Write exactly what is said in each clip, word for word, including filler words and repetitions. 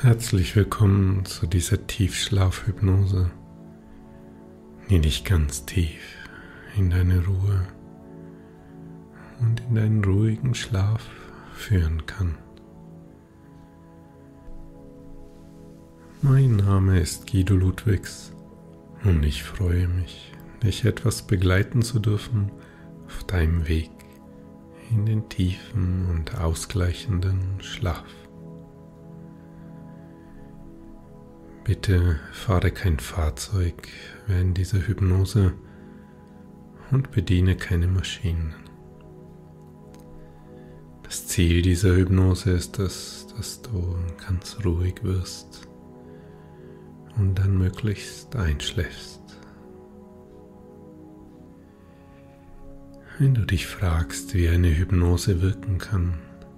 Herzlich willkommen zu dieser Tiefschlafhypnose, die dich ganz tief in deine Ruhe und in deinen ruhigen Schlaf führen kann. Mein Name ist Guido Ludwigs und ich freue mich, dich etwas begleiten zu dürfen auf deinem Weg in den tiefen und ausgleichenden Schlaf. Bitte fahre kein Fahrzeug während dieser Hypnose und bediene keine Maschinen. Das Ziel dieser Hypnose ist es, dass du ganz ruhig wirst und dann möglichst einschläfst. Wenn du dich fragst, wie eine Hypnose wirken kann,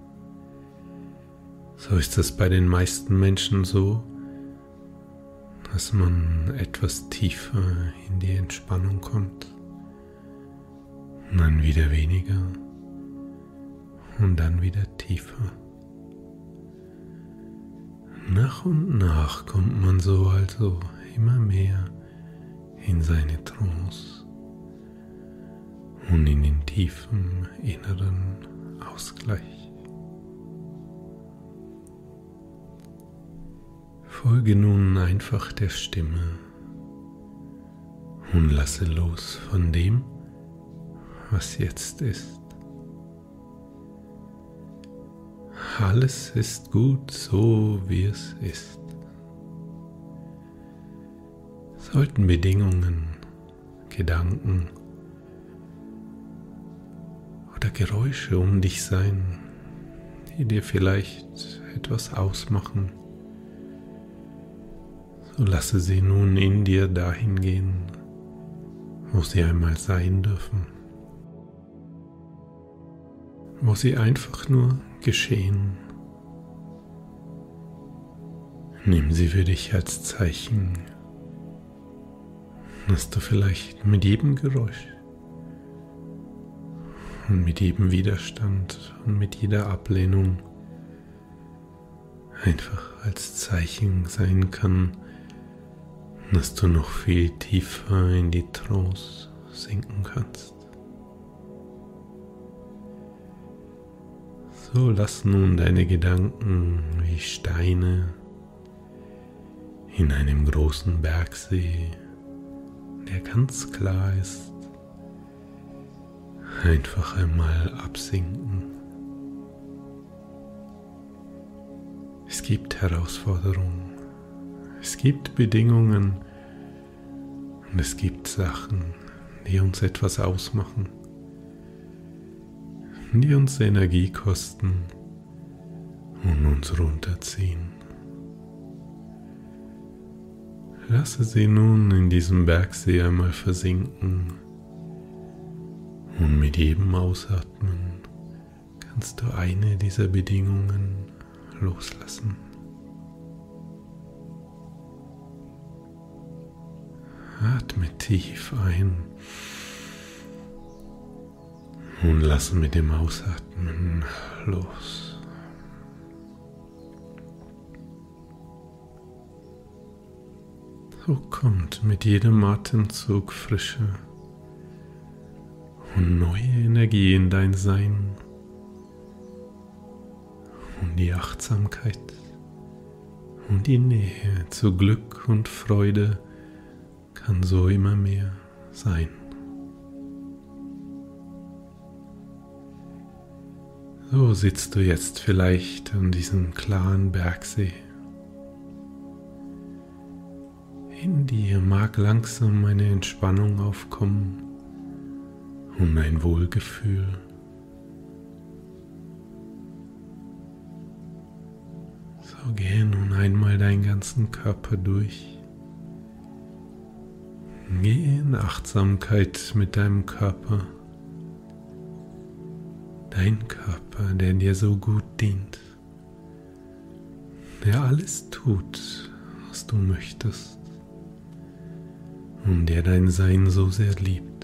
so ist es bei den meisten Menschen so, dass man etwas tiefer in die Entspannung kommt, und dann wieder weniger und dann wieder tiefer. Nach und nach kommt man so also immer mehr in seine Trance und in den tiefen inneren Ausgleich. Folge nun einfach der Stimme und lasse los von dem, was jetzt ist. Alles ist gut, so wie es ist. Sollten Bedingungen, Gedanken oder Geräusche um dich sein, die dir vielleicht etwas ausmachen, so lasse sie nun in dir dahin gehen, wo sie einmal sein dürfen, wo sie einfach nur geschehen. Nimm sie für dich als Zeichen, dass du vielleicht mit jedem Geräusch und mit jedem Widerstand und mit jeder Ablehnung einfach als Zeichen sein kann, dass du noch viel tiefer in die Trance sinken kannst. So lass nun deine Gedanken wie Steine in einem großen Bergsee, der ganz klar ist, einfach einmal absinken. Es gibt Herausforderungen. Es gibt Bedingungen und es gibt Sachen, die uns etwas ausmachen, die uns Energie kosten und uns runterziehen. Lasse sie nun in diesem Bergsee einmal versinken und mit jedem Ausatmen kannst du eine dieser Bedingungen loslassen. Atme tief ein und lass mit dem Ausatmen los. So kommt mit jedem Atemzug frische und neue Energie in dein Sein und die Achtsamkeit und die Nähe zu Glück und Freude kann so immer mehr sein. So sitzt du jetzt vielleicht an diesem klaren Bergsee. In dir mag langsam eine Entspannung aufkommen und ein Wohlgefühl. So gehe nun einmal deinen ganzen Körper durch. Geh in Achtsamkeit mit deinem Körper. Dein Körper, der dir so gut dient. Der alles tut, was du möchtest. Und der dein Sein so sehr liebt,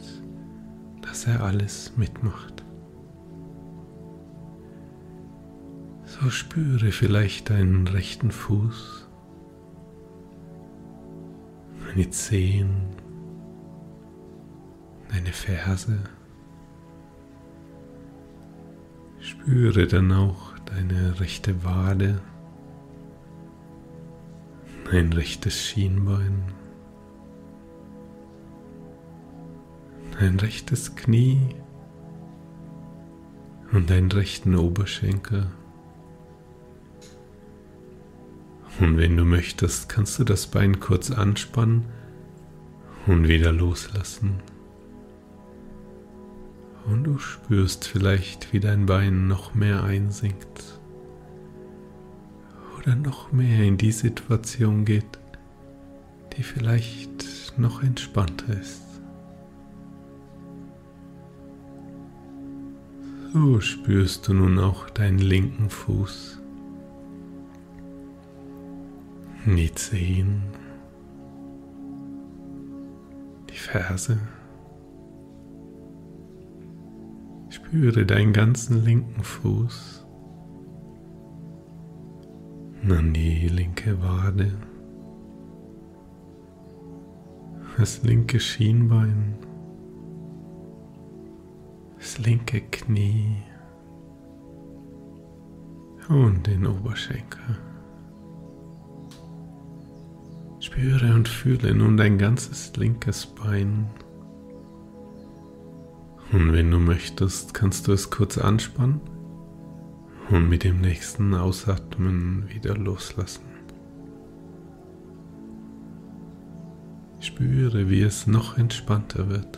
dass er alles mitmacht. So So spüre vielleicht deinen rechten Fuß, deine Zehen, deine Ferse. Spüre dann auch deine rechte Wade, dein rechtes Schienbein, dein rechtes Knie und deinen rechten Oberschenkel. Und wenn du möchtest, kannst du das Bein kurz anspannen und wieder loslassen. Und du spürst vielleicht, wie dein Bein noch mehr einsinkt oder noch mehr in die Situation geht, die vielleicht noch entspannter ist. So spürst du nun auch deinen linken Fuß, die Zehen, die Ferse. Spüre deinen ganzen linken Fuß, dann die linke Wade, das linke Schienbein, das linke Knie und den Oberschenkel. Spüre und fühle nun dein ganzes linkes Bein. Und wenn du möchtest, kannst du es kurz anspannen und mit dem nächsten Ausatmen wieder loslassen. Spüre, wie es noch entspannter wird,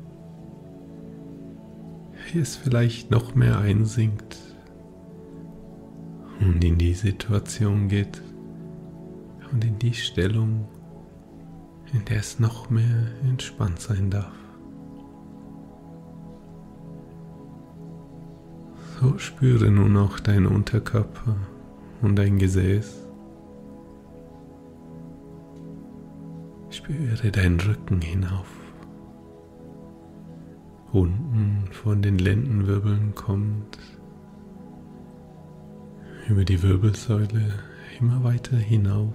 wie es vielleicht noch mehr einsinkt und in die Situation geht und in die Stellung, in der es noch mehr entspannt sein darf. So spüre nun auch deinen Unterkörper und dein Gesäß. Spüre deinen Rücken hinauf. Unten von den Lendenwirbeln kommt, über die Wirbelsäule immer weiter hinauf.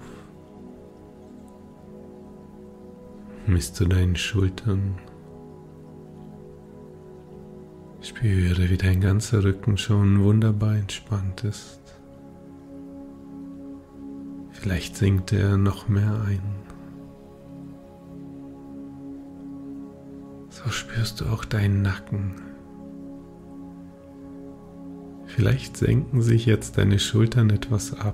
Bis zu deinen Schultern. Spüre, wie dein ganzer Rücken schon wunderbar entspannt ist. Vielleicht sinkt er noch mehr ein. So spürst du auch deinen Nacken. Vielleicht senken sich jetzt deine Schultern etwas ab.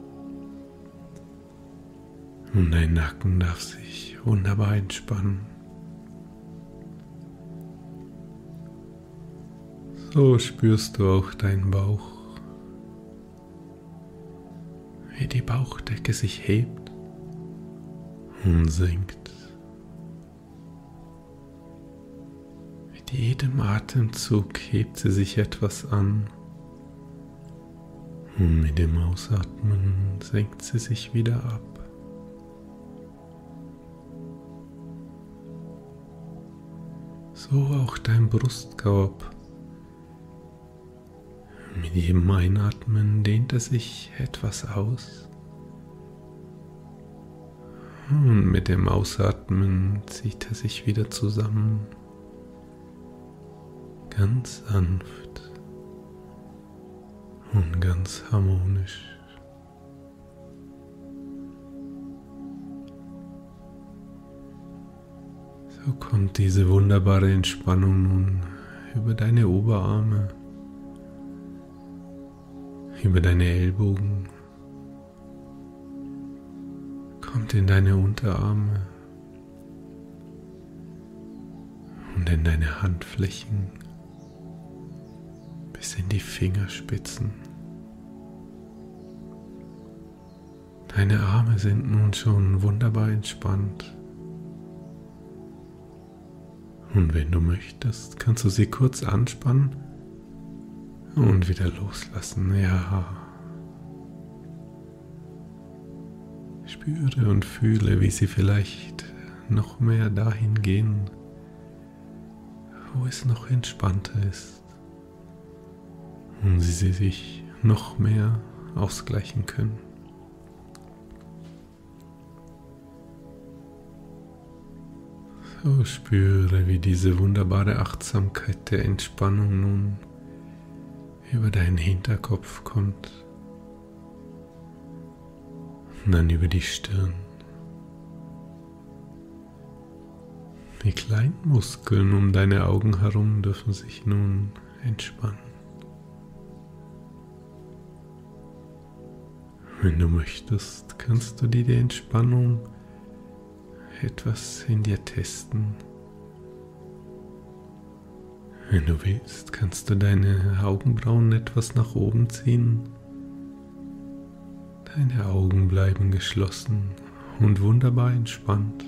Und dein Nacken darf sich wunderbar entspannen. So spürst du auch deinen Bauch, wie die Bauchdecke sich hebt und sinkt. Mit jedem Atemzug hebt sie sich etwas an und mit dem Ausatmen senkt sie sich wieder ab. So auch dein Brustkorb. Mit jedem Einatmen dehnt er sich etwas aus und mit dem Ausatmen zieht er sich wieder zusammen, ganz sanft und ganz harmonisch. So kommt diese wunderbare Entspannung nun über deine Oberarme, über deine Ellbogen, kommt in deine Unterarme und in deine Handflächen bis in die Fingerspitzen. Deine Arme sind nun schon wunderbar entspannt. Und wenn du möchtest, kannst du sie kurz anspannen und wieder loslassen. Ja. Spüre und fühle, wie sie vielleicht noch mehr dahin gehen, wo es noch entspannter ist. Und sie sich noch mehr ausgleichen können. So, spüre, wie diese wunderbare Achtsamkeit der Entspannung nun über deinen Hinterkopf kommt und dann über die Stirn. Die kleinen Muskeln um deine Augen herum dürfen sich nun entspannen. Wenn du möchtest, kannst du dir die Entspannung etwas in dir testen. Wenn du willst, kannst du deine Augenbrauen etwas nach oben ziehen. Deine Augen bleiben geschlossen und wunderbar entspannt.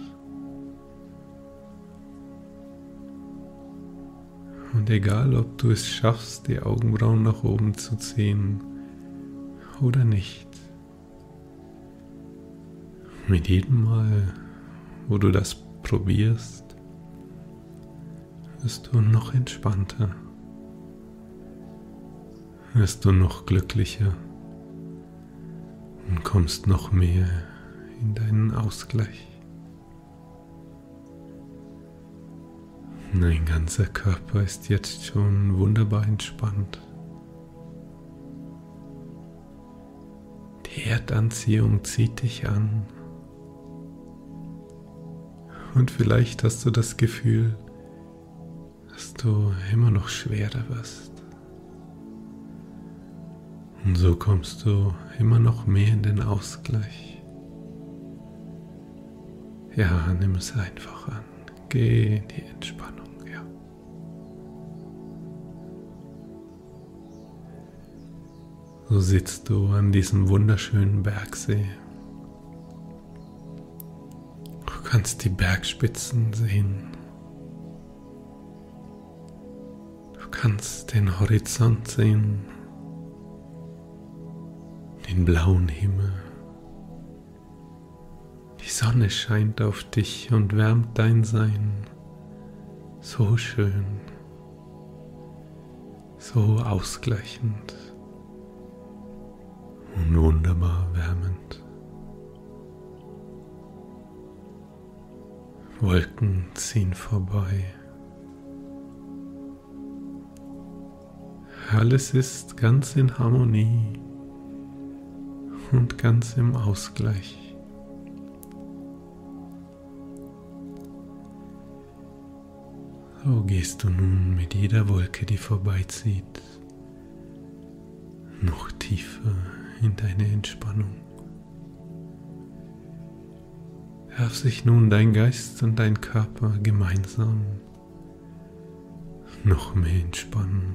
Und egal, ob du es schaffst, die Augenbrauen nach oben zu ziehen oder nicht, mit jedem Mal, wo du das probierst, wirst du noch entspannter, wirst du noch glücklicher und kommst noch mehr in deinen Ausgleich. Dein ganzer Körper ist jetzt schon wunderbar entspannt. Die Erdanziehung zieht dich an. Und vielleicht hast du das Gefühl, dass du immer noch schwerer wirst. Und so kommst du immer noch mehr in den Ausgleich. Ja, nimm es einfach an. Geh in die Entspannung, ja. So sitzt du an diesem wunderschönen Bergsee. Du kannst die Bergspitzen sehen. Du kannst den Horizont sehen, den blauen Himmel. Die Sonne scheint auf dich und wärmt dein Sein. So schön, so ausgleichend und wunderbar wärmend. Wolken ziehen vorbei. Alles ist ganz in Harmonie und ganz im Ausgleich. So gehst du nun mit jeder Wolke, die vorbeizieht, noch tiefer in deine Entspannung. Darf sich nun dein Geist und dein Körper gemeinsam noch mehr entspannen.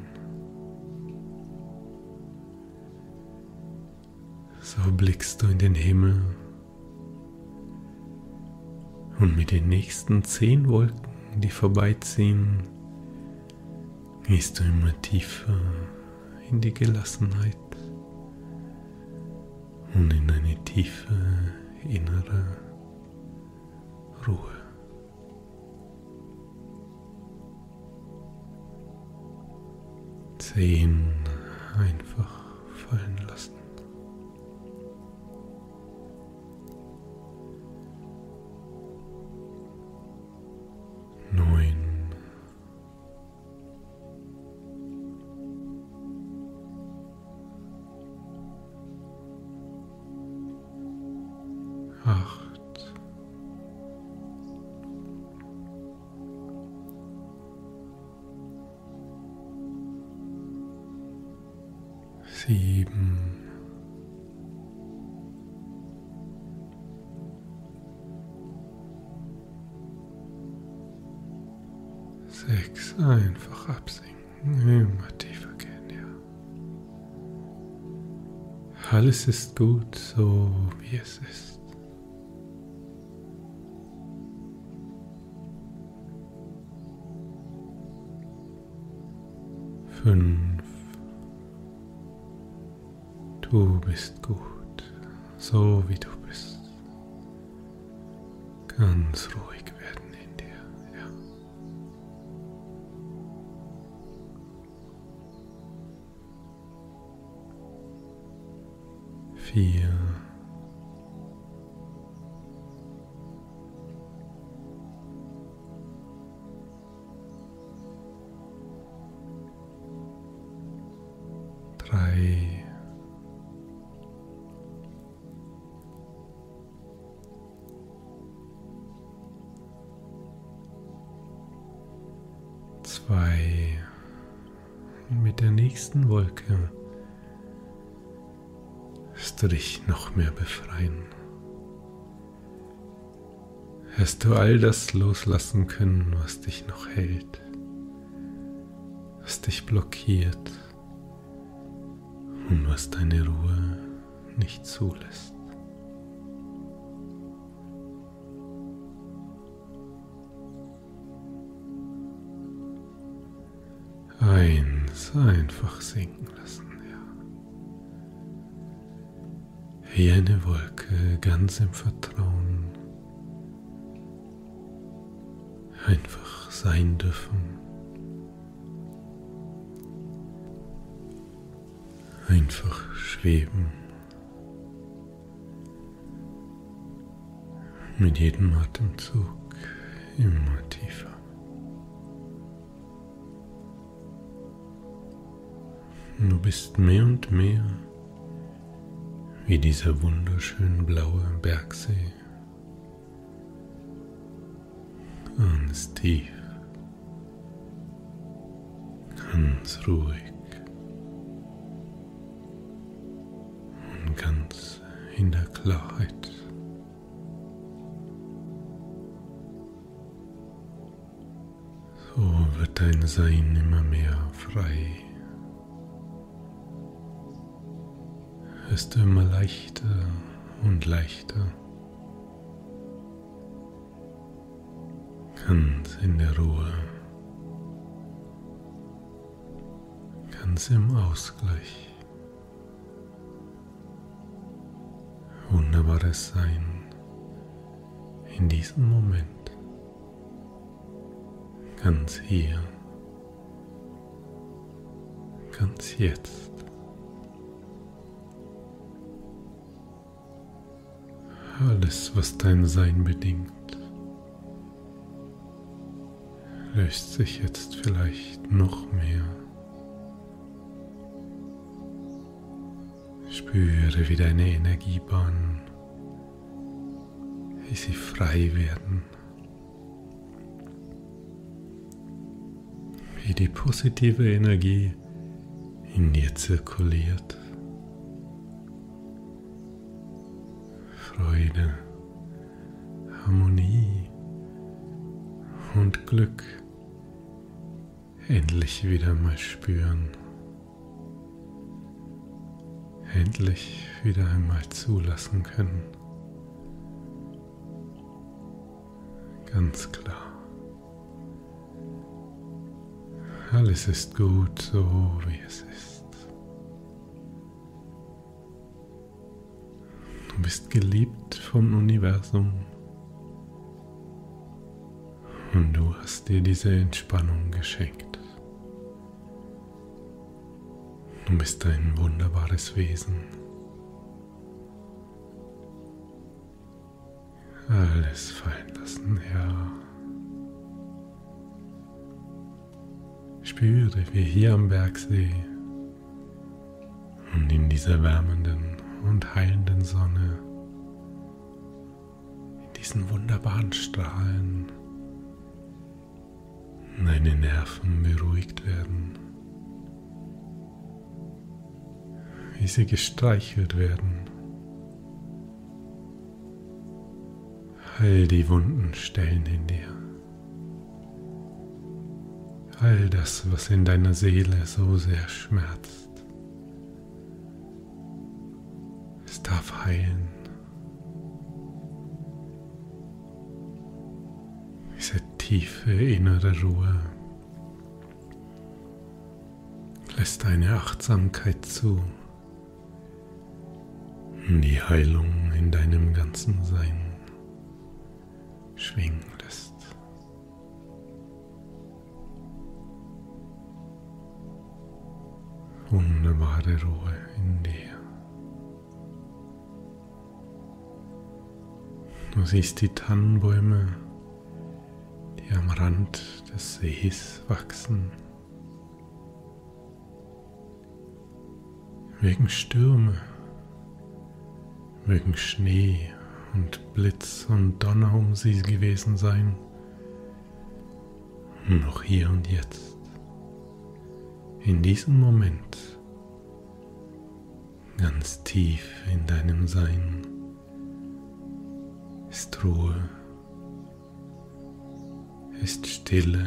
So blickst du in den Himmel und mit den nächsten zehn Wolken, die vorbeiziehen, gehst du immer tiefer in die Gelassenheit und in eine tiefe innere Ruhe. Zehn einfach fallen lassen. Neun. Acht. Sieben. Sechs. Einfach absinken. Immer tiefer gehen, ja. Alles ist gut, so wie es ist. Fünf. Du bist gut, so wie du bist. Ganz ruhig werden in dir, ja. vier, drei, zwei. Und mit der nächsten Wolke wirst du dich noch mehr befreien. Wirst du all das loslassen können, was dich noch hält, was dich blockiert und was deine Ruhe nicht zulässt. Eins einfach sinken lassen, ja. Wie eine Wolke, ganz im Vertrauen. Einfach sein dürfen. Einfach schweben. Mit jedem Atemzug immer tiefer. Du bist mehr und mehr wie dieser wunderschön blaue Bergsee. Ganz tief, ganz ruhig und ganz in der Klarheit. So wird dein Sein immer mehr frei. Wirst du immer leichter und leichter, ganz in der Ruhe, ganz im Ausgleich. Wunderbares Sein in diesem Moment, ganz hier, ganz jetzt. Alles, was dein Sein bedingt, löst sich jetzt vielleicht noch mehr. Spüre, wie deine Energiebahnen, wie sie frei werden, wie die positive Energie in dir zirkuliert. Freude, Harmonie und Glück endlich wieder mal spüren, endlich wieder einmal zulassen können. Ganz klar. Alles ist gut, so wie es ist. Du bist geliebt vom Universum und du hast dir diese Entspannung geschenkt. Du bist ein wunderbares Wesen. Alles fallen lassen, ja. Spüre, wie hier am Bergsee und in dieser wärmenden und heilenden Sonne, in diesen wunderbaren Strahlen, deine Nerven beruhigt werden, wie sie gestreichelt werden, all die wunden Stellen in dir, all das, was in deiner Seele so sehr schmerzt. Es darf heilen. Diese tiefe innere Ruhe lässt deine Achtsamkeit zu und die Heilung in deinem ganzen Sein schwingen lässt. Wunderbare Ruhe in dir. Du siehst die Tannenbäume, die am Rand des Sees wachsen. Mögen Stürme, mögen Schnee und Blitz und Donner um sie gewesen sein, noch hier und jetzt, in diesem Moment, ganz tief in deinem Sein, ist Ruhe, ist Stille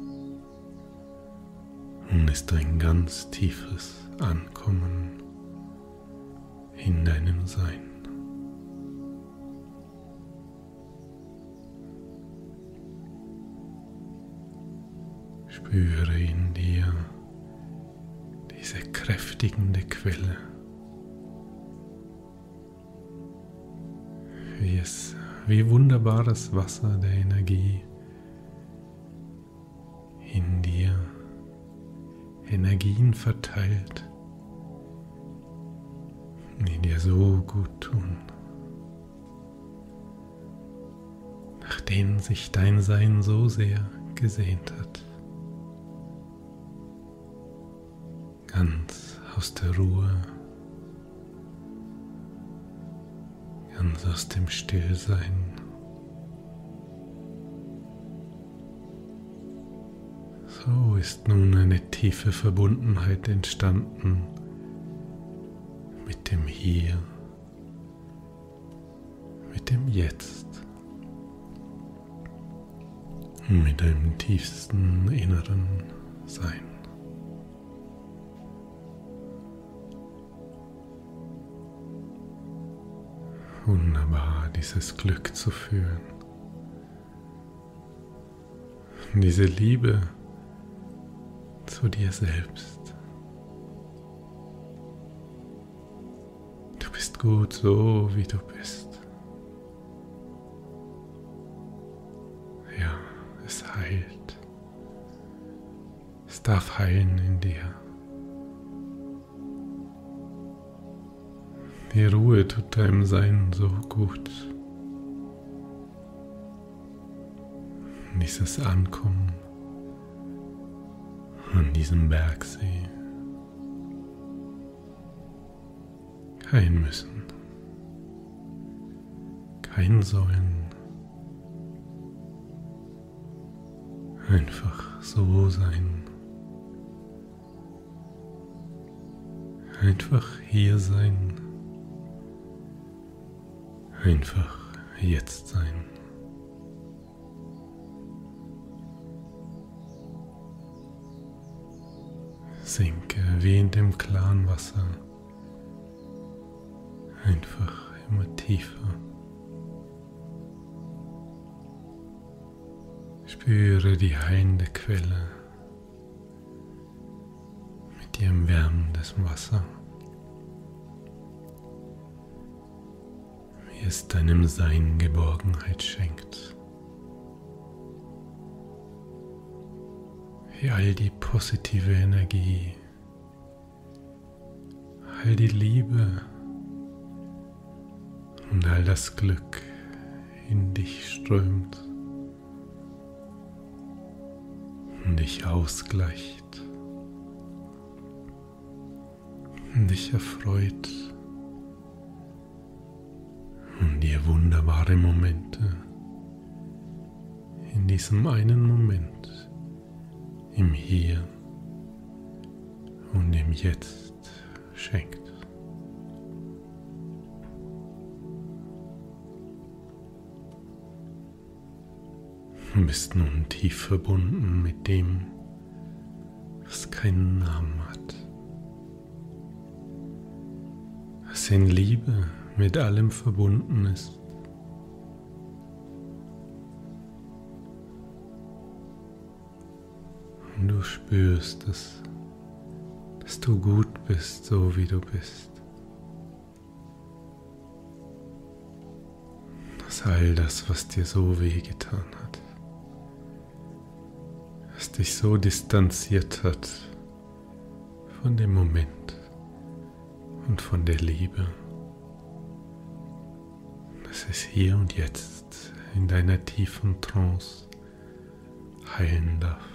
und ist ein ganz tiefes Ankommen in deinem Sein. Spüre in dir diese kräftigende Quelle, wie es, wie wunderbares Wasser der Energie in dir Energien verteilt, die dir so gut tun, nach denen sich dein Sein so sehr gesehnt hat. Ganz aus der Ruhe, ganz aus dem Stillsein. So ist nun eine tiefe Verbundenheit entstanden mit dem Hier, mit dem Jetzt, mit deinem tiefsten inneren Sein. Wunderbar, dieses Glück zu fühlen. Diese Liebe zu dir selbst. Du bist gut so, wie du bist. Ja, es heilt. Es darf heilen in dir. Die Ruhe tut deinem Sein so gut. Dieses Ankommen an diesem Bergsee. Kein Müssen, kein Sollen. Einfach so sein. Einfach hier sein. Einfach jetzt sein. Sinke wie in dem klaren Wasser, einfach immer tiefer. Spüre die heilende Quelle mit ihrem wärmendes Wasser, wie es deinem Sein Geborgenheit schenkt. Wie all die positive Energie, all die Liebe und all das Glück in dich strömt und dich ausgleicht und dich erfreut und dir wunderbare Momente in diesem einen Moment im Hier und im Jetzt schenkt. Du bist nun tief verbunden mit dem, was keinen Namen hat, was in Liebe mit allem verbunden ist. Und du spürst, dass, dass du gut bist, so wie du bist. Dass all das, was dir so wehgetan hat, was dich so distanziert hat von dem Moment und von der Liebe, dass dass es hier und jetzt in deiner tiefen Trance heilen darf.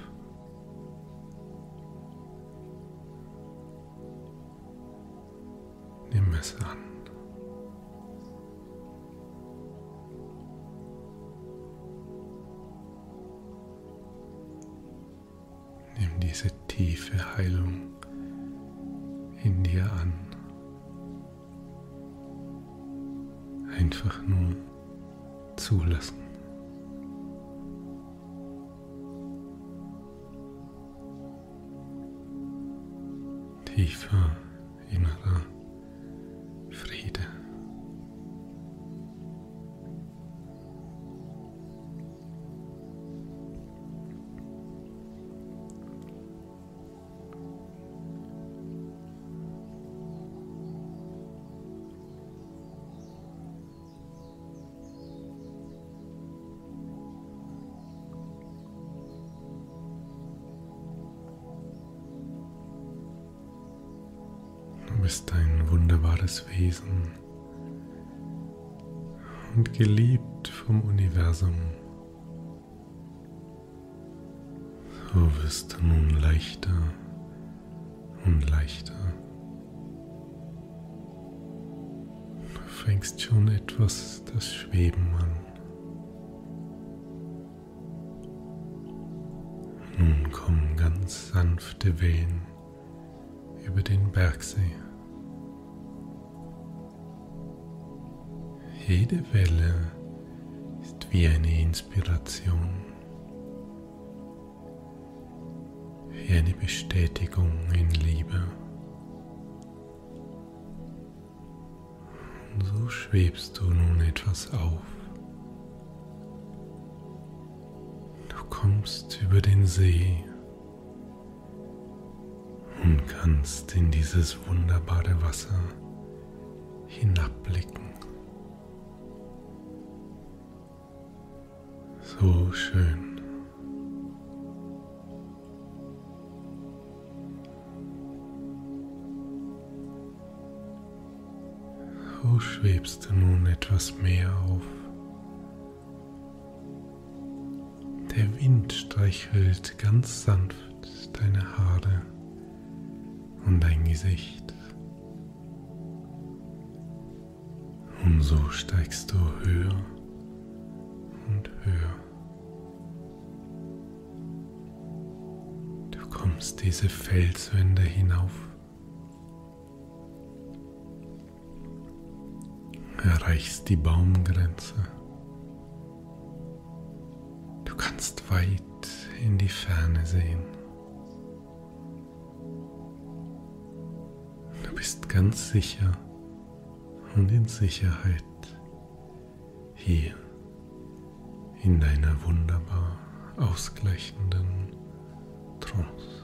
Nimm es an. Nimm diese tiefe Heilung in dir an. Einfach nur zulassen. Tiefer innerer Friede. Du bist ein wunderbares Wesen und geliebt vom Universum. So wirst du nun leichter und leichter. Du fängst schon etwas das Schweben an. Nun kommen ganz sanfte Wellen über den Bergsee. Jede Welle ist wie eine Inspiration, wie eine Bestätigung in Liebe. Und so schwebst du nun etwas auf. Du kommst über den See und kannst in dieses wunderbare Wasser hinabblicken. So schön. So schwebst du nun etwas mehr auf. Der Wind streichelt ganz sanft deine Haare und dein Gesicht. Und so steigst du höher und höher. Du kommst diese Felswände hinauf, erreichst die Baumgrenze. Du kannst weit in die Ferne sehen. Du bist ganz sicher und in Sicherheit hier in deiner wunderbar ausgleichenden Trance.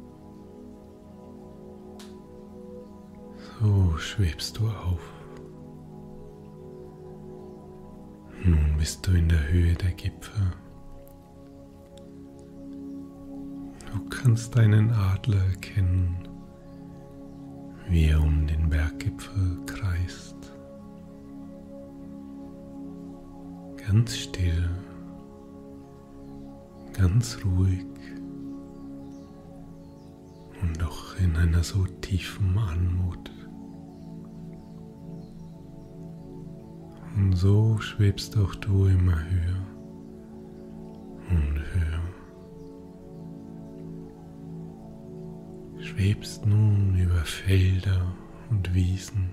So schwebst du auf. Nun bist du in der Höhe der Gipfel. Du kannst einen Adler erkennen, wie er um den Berggipfel kreist. Ganz still, ganz ruhig und doch in einer so tiefen Anmut. Und so schwebst auch du immer höher und höher. Schwebst nun über Felder und Wiesen.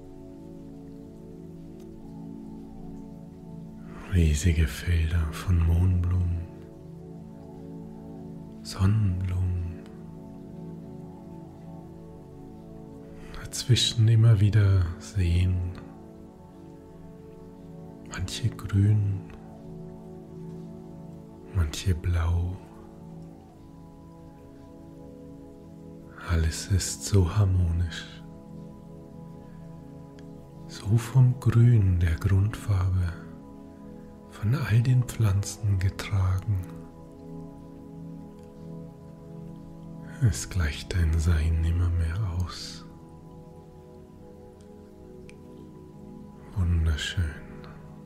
Riesige Felder von Mohnblumen, Sonnenblumen. Dazwischen immer wieder Seen. Manche grün, manche blau. Alles ist so harmonisch, so vom Grün der Grundfarbe, von all den Pflanzen getragen. Es gleicht dein Sein immer mehr aus. Wunderschön.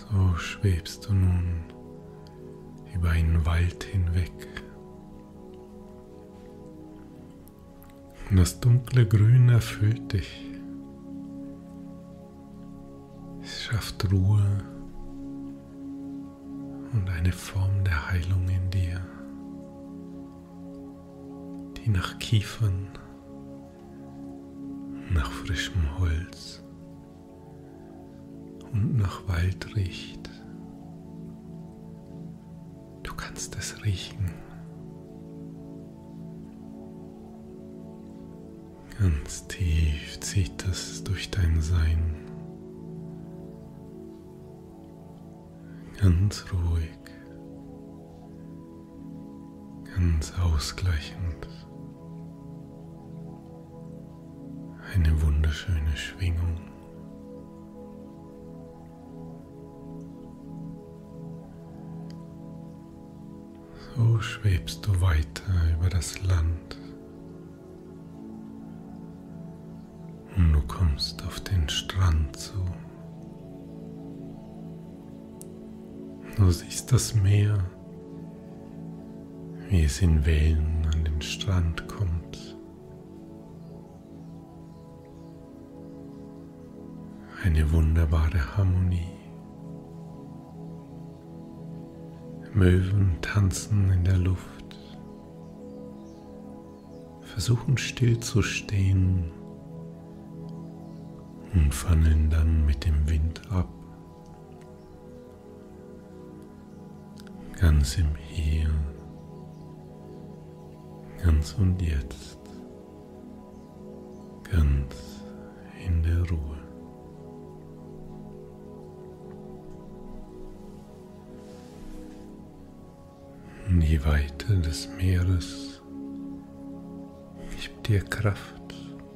So schwebst du nun über einen Wald hinweg. Und das dunkle Grün erfüllt dich. Es schafft Ruhe und eine Form der Heilung in dir, die nach Kiefern, nach frischem Holz und nach Wald riecht. Du kannst es riechen. Ganz tief zieht es durch dein Sein. Ganz ruhig, ganz ausgleichend. Eine wunderschöne Schwingung. So schwebst du weiter über das Land und du kommst auf den Strand zu. Du siehst das Meer, wie es in Wellen an den Strand kommt. Eine wunderbare Harmonie. Möwen tanzen in der Luft, versuchen still zu stehen und fallen dann mit dem Wind ab. Ganz im Hier, ganz und jetzt, ganz in der Ruhe. Und die Weite des Meeres gibt dir Kraft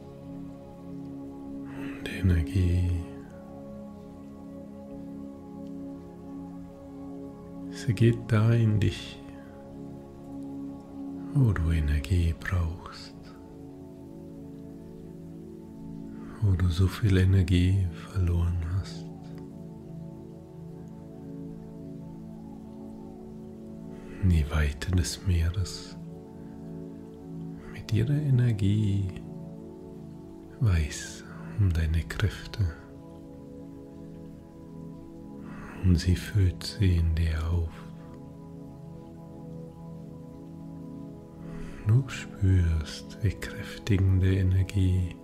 und Energie. Sie geht da in dich, wo du Energie brauchst, wo du so viel Energie verloren hast. Die Weite des Meeres mit ihrer Energie weiß um deine Kräfte. Und sie füllt sie in dir auf. Du spürst, wie kräftigende Energie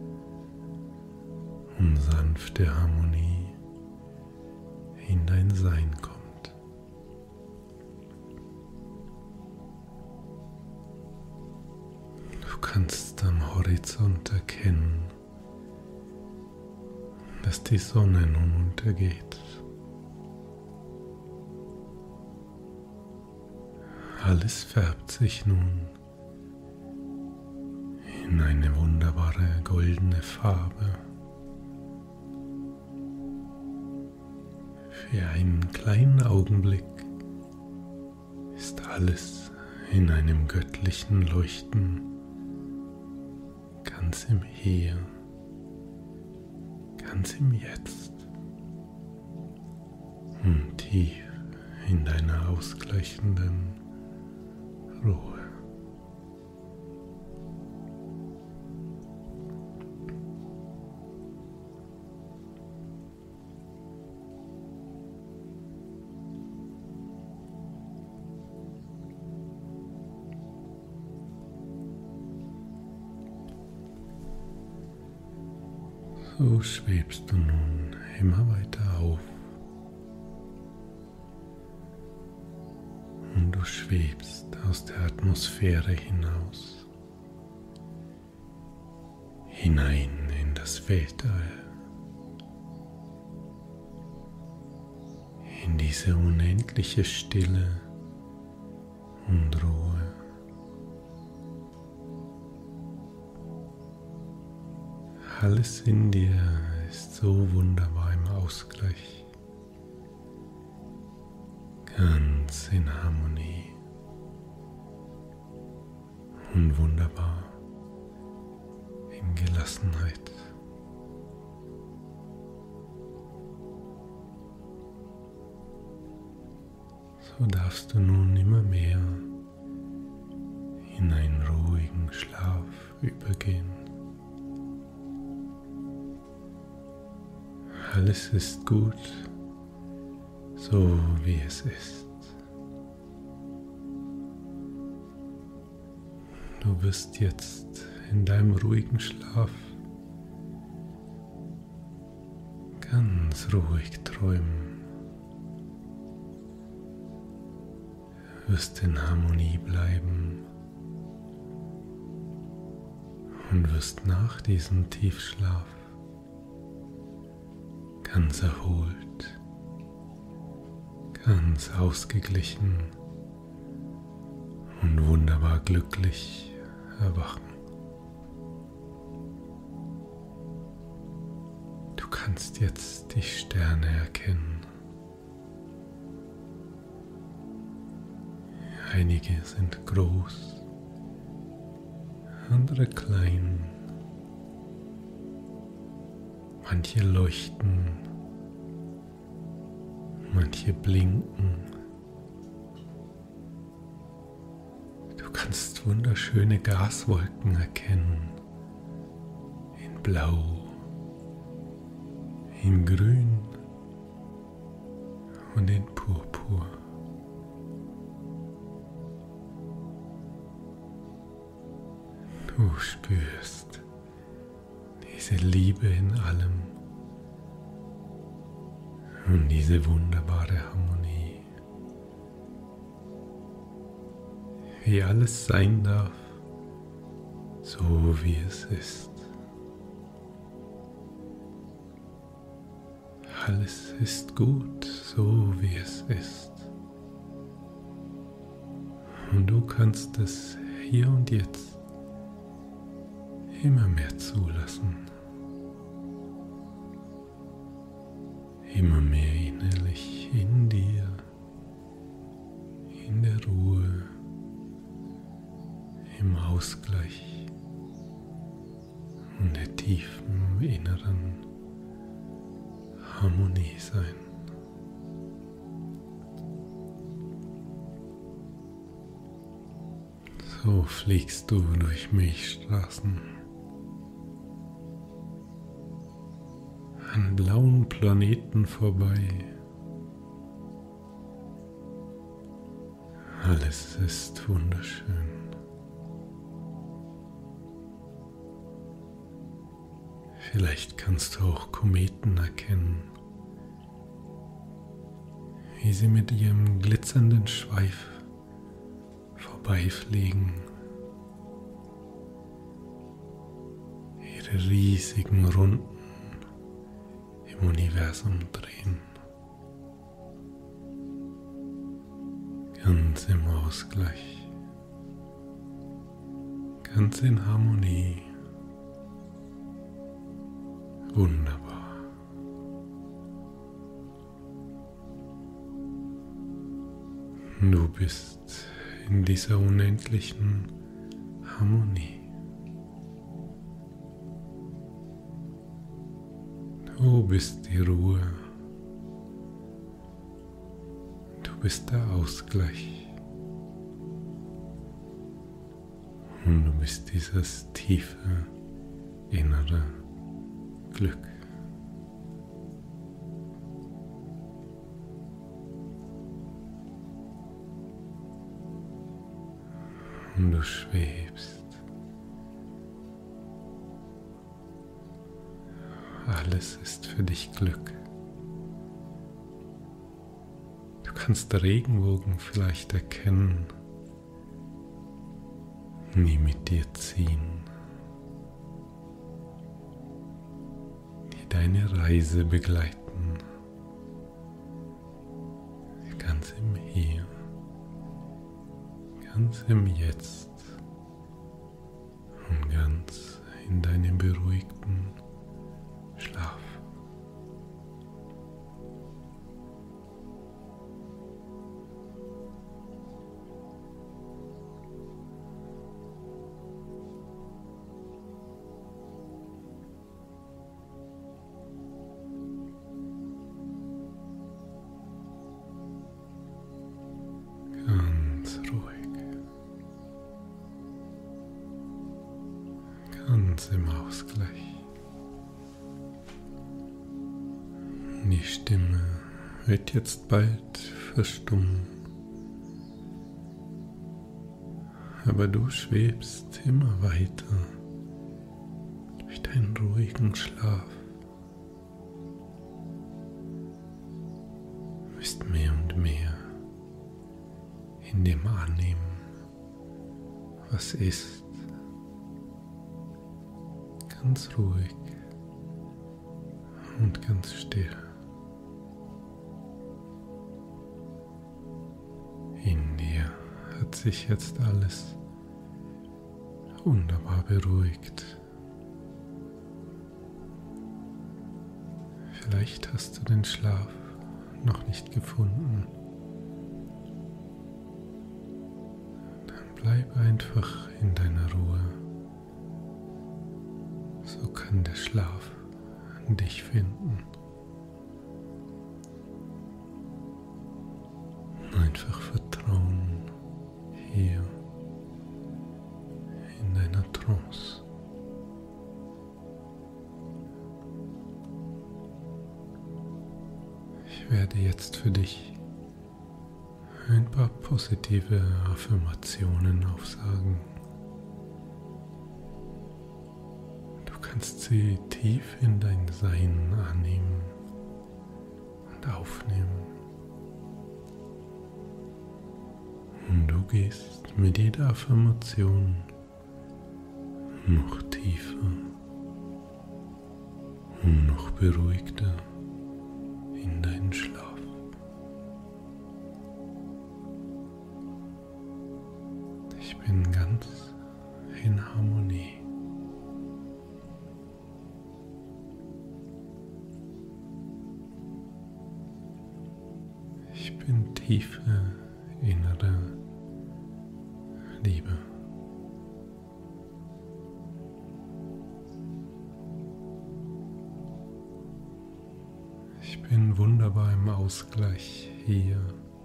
und sanfte Harmonie in dein Sein kommt. Du kannst am Horizont erkennen, dass die Sonne nun untergeht. Alles färbt sich nun in eine wunderbare goldene Farbe. Für einen kleinen Augenblick ist alles in einem göttlichen Leuchten, ganz im Hier, ganz im Jetzt und tief in deiner ausgleichenden Ruhe. So schwebst du nun immer weiter auf. Und du schwebst aus der Atmosphäre hinaus, hinein in das Weltall, in diese unendliche Stille und Ruhe. Alles in dir ist so wunderbar im Ausgleich, ganz in Harmonie und wunderbar in Gelassenheit. so darfst du nun immer mehr in einen ruhigen Schlaf übergehen. Alles ist gut, so wie es ist. Du wirst jetzt in deinem ruhigen Schlaf ganz ruhig träumen. Du wirst in Harmonie bleiben und wirst nach diesem Tiefschlaf ganz erholt, ganz ausgeglichen und wunderbar glücklich erwachen. Du kannst jetzt die Sterne erkennen. Einige sind groß, andere klein. Manche leuchten, manche blinken. Du kannst wunderschöne Gaswolken erkennen, in Blau, in Grün und in Purpur. Du spürst diese Liebe in allem und diese wunderbare Harmonie, wie alles sein darf, so wie es ist. Alles ist gut, so wie es ist. Und du kannst es hier und jetzt immer mehr zulassen. Immer mehr innerlich in dir, in der Ruhe, im Ausgleich und der tiefen inneren Harmonie sein. So fliegst du durch Milchstraßen an blauen Planeten vorbei. Alles ist wunderschön. Vielleicht kannst du auch Kometen erkennen, wie sie mit ihrem glitzernden Schweif vorbeifliegen, ihre riesigen Runden im Universum drehen, ganz im Ausgleich, ganz in Harmonie. Wunderbar. Du bist in dieser unendlichen Harmonie. Du bist die Ruhe. Du bist der Ausgleich. Und du bist dieses tiefe innere Glück. Und du schwebst. Alles ist für dich Glück. Du kannst Regenbogen vielleicht erkennen, die mit dir ziehen, die deine Reise begleiten, ganz im Hier, ganz im Jetzt und ganz in deinem beruhigten Schlaf. ganz im Ausgleich. Die Stimme wird jetzt bald verstummen, aber du schwebst immer weiter durch deinen ruhigen Schlaf. Du bist mehr und mehr in dem Annehmen, was ist, ganz ruhig und ganz still. In dir hat sich jetzt alles wunderbar beruhigt. Vielleicht hast du den Schlaf noch nicht gefunden. Dann bleib einfach in deiner Ruhe. So kann der Schlaf dich finden. Einfach vertrauen hier in deiner Trance. Ich werde jetzt für dich ein paar positive Affirmationen aufsagen. Du kannst sie tief in dein Sein annehmen und aufnehmen. Und du gehst mit jeder Affirmation noch tiefer und noch beruhigter in deinen Schlaf. Ich bin ganz in Harmonie. Ich bin tiefe innere Liebe. Ich bin wunderbar im Ausgleich hier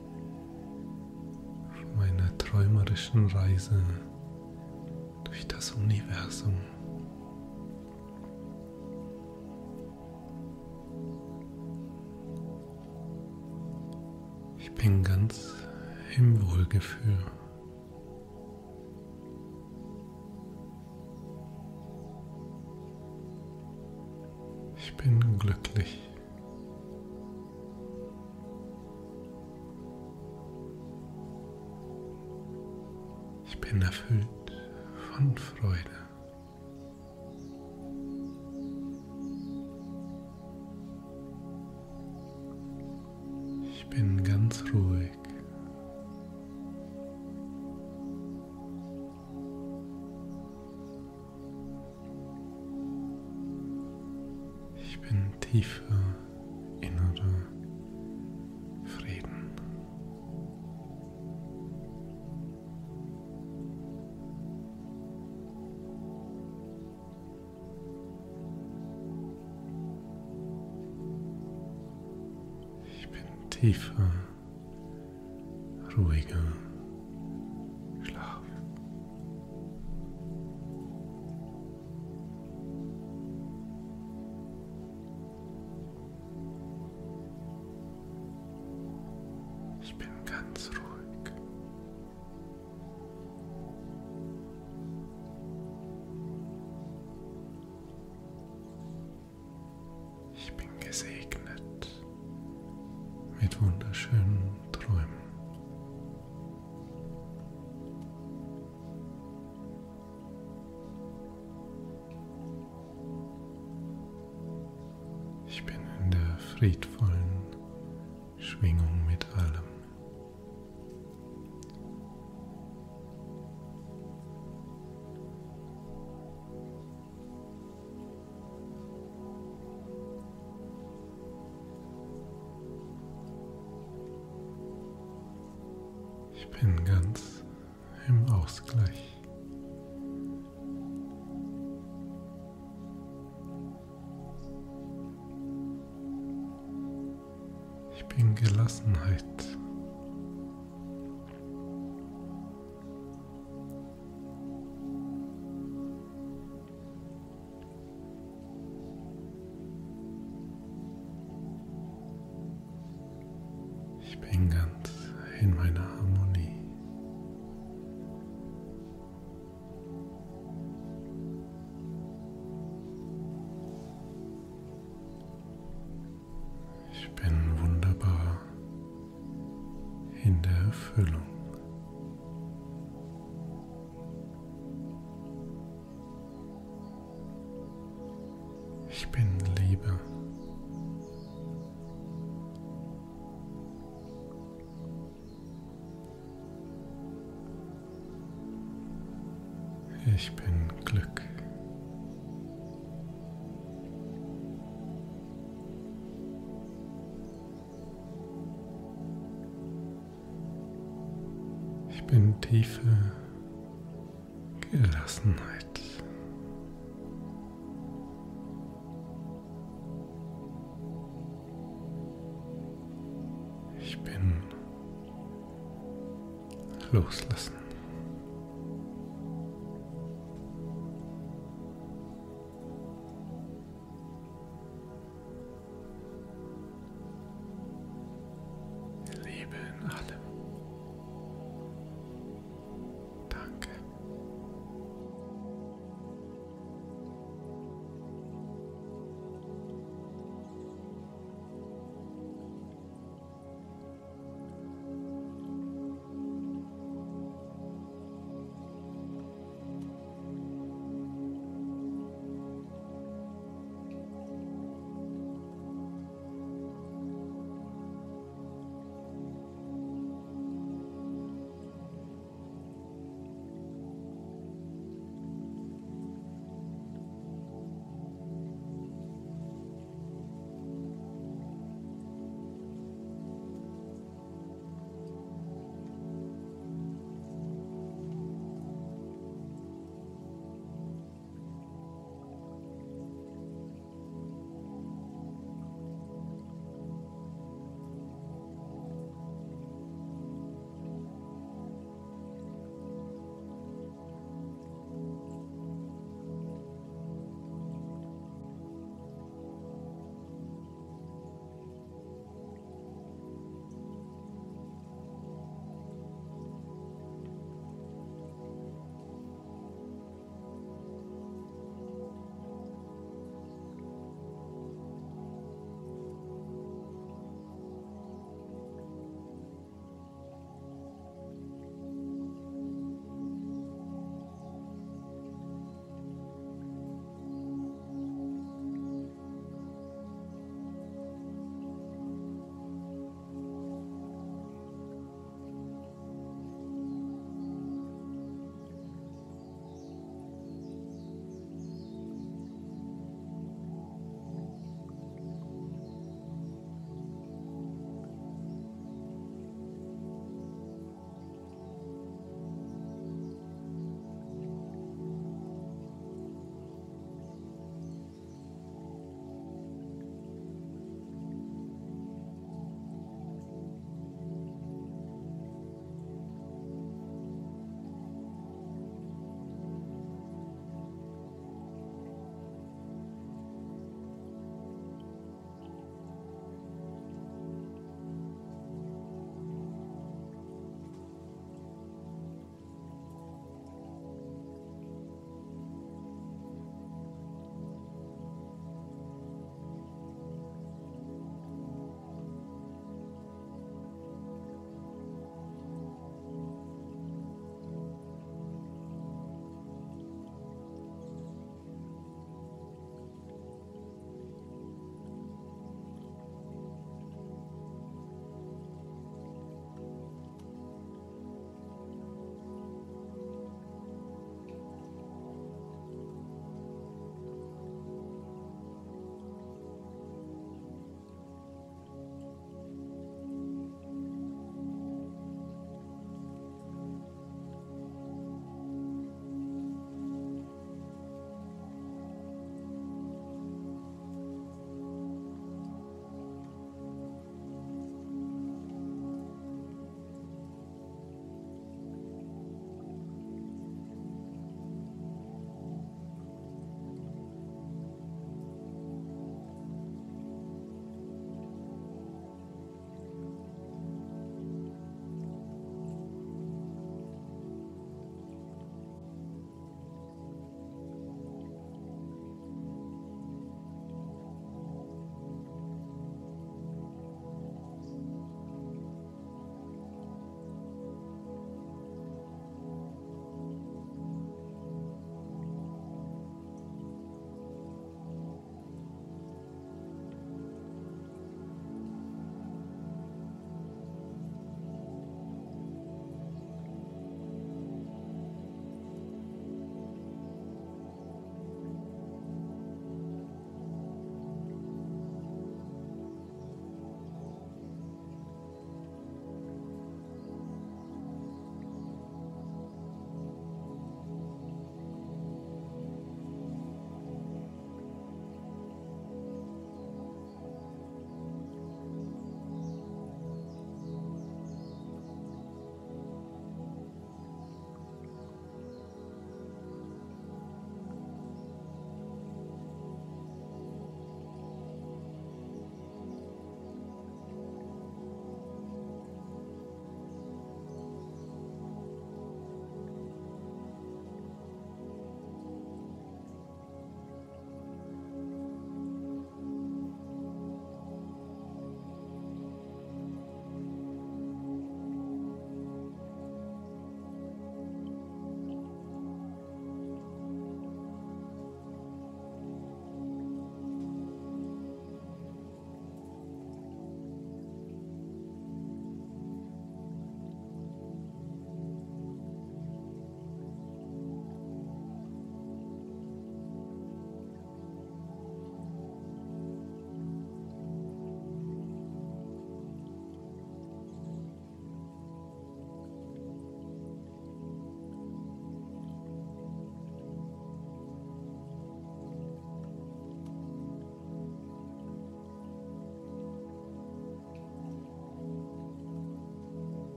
auf meiner träumerischen Reise durch das Universum. Ich bin ganz im Wohlgefühl. Ich bin glücklich. Ich bin erfüllt von Freude. Ich bin ganz ruhig. Ich bin tiefer innerer Frieden. Ich bin tiefer, ruhiger Schlaf. Ich bin ganz ruhig. Ich bin gesegnet mit wunderschönen Träumen. Ich bin in der friedvollen Schwingung mit allem. Ich bin ganz im Ausgleich. Ich bin Gelassenheit. Ich bin ganz in meiner Harmonie. Ich bin wunderbar in der Erfüllung. Ich bin Liebe. Ich bin Glück. Ich bin tiefe Gelassenheit. Ich bin Loslassen.